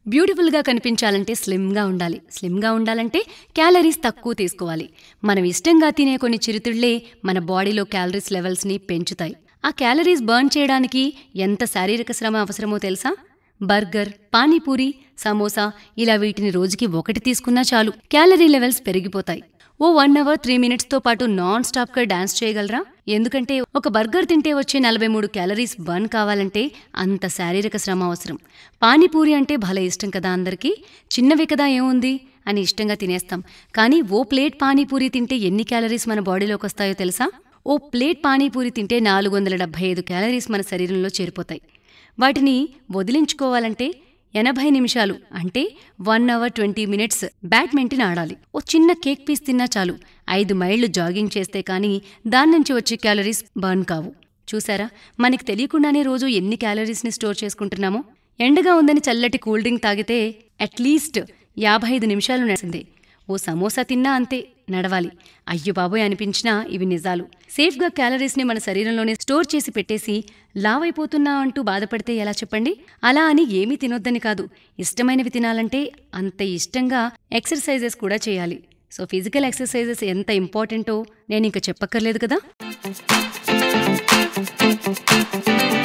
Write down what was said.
బ్యూటిఫుల్గా కనిపించాలంటే స్లిమ్గా ఉండాలి. స్లిమ్గా ఉండాలంటే క్యాలరీస్ తక్కువ తీసుకోవాలి. మనం ఇష్టంగా తినే కొన్ని చిరుతిళ్లే మన బాడీలో క్యాలరీస్ లెవెల్స్ని పెంచుతాయి. ఆ క్యాలరీస్ బర్న్ చేయడానికి ఎంత శారీరక శ్రమ అవసరమో తెలుసా? బర్గర్, పానీపూరి, సమోసా ఇలా వీటిని రోజుకి 1 తీసుకున్నా చాలు క్యాలరీ లెవెల్స్ పెరిగిపోతాయి. ఓ 1 అవర్ 3 మినిట్స్తో పాటు నాన్ స్టాప్గా డాన్స్ చేయగలరా? ఎందుకంటే ఒక బర్గర్ తింటే వచ్చే 43 క్యాలరీస్ బర్న్ కావాలంటే అంత శారీరక శ్రమ అవసరం. పానీపూరి అంటే భలే ఇష్టం కదా అందరికీ. చిన్నవి కదా ఏముంది అని ఇష్టంగా తినేస్తాం. కానీ ఓ ప్లేట్ పానీపూరి తింటే ఎన్ని క్యాలరీస్ మన బాడీలోకి వస్తాయో తెలుసా? ఓ ప్లేట్ పానీపూరి తింటే 475 క్యాలరీస్ మన శరీరంలో చేరిపోతాయి. వాటిని వదిలించుకోవాలంటే 80 నిమిషాలు అంటే 1 అవర్ 20 మినిట్స్ బ్యాడ్మింటన్ ఆడాలి. ఓ చిన్న కేక్ పీస్ తిన్నా చాలు 5 మైళ్ళు జాగింగ్ చేస్తే కానీ దాన్నుంచి వచ్చే క్యాలరీస్ బర్న్ కావు. చూసారా, మనకి తెలియకుండానే రోజు ఎన్ని క్యాలరీస్ని స్టోర్ చేసుకుంటున్నామో. ఎండగా ఉందని చల్లటి కూల్ డ్రింక్ తాగితే అట్లీస్ట్ 55 నిమిషాలు నడిచిందే. ఓ సమోసా తిన్నా అంతే, నడవాలి. అయ్యో బాబోయ్ అనిపించినా ఇవి నిజాలు. సేఫ్గా క్యాలరీస్ని మన శరీరంలోనే స్టోర్ చేసి పెట్టేసి లావైపోతున్నా అంటూ బాధపడితే ఎలా చెప్పండి? అలా అని ఏమీ తినొద్దని కాదు, ఇష్టమైనవి తినాలంటే అంత ఇష్టంగా ఎక్సర్సైజెస్ కూడా చేయాలి. సో ఫిజికల్ ఎక్సర్సైజెస్ ఎంత ఇంపార్టెంటో నేను ఇంక చెప్పక్కర్లేదు కదా.